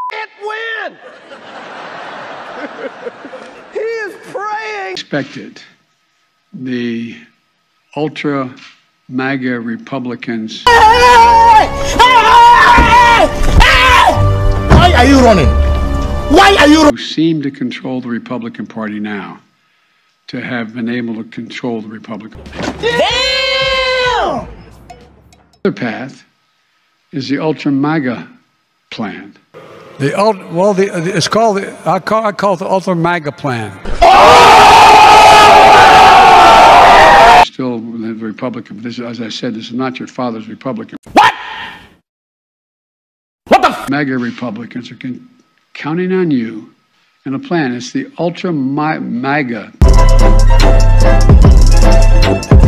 can't win. He is praying. Expected the ultra MAGA Republicans. Why are you running? Why are you running? Who seem to control the Republican Party now to have been able to control the Republican Party. Damn! The other path is the ultra MAGA plan. It's called I call it the ultra MAGA plan. Still the Republican. This is, as I said, this is not your father's Republican. What? What the MAGA Republicans are counting on you and a plan. It's the ultra MAGA.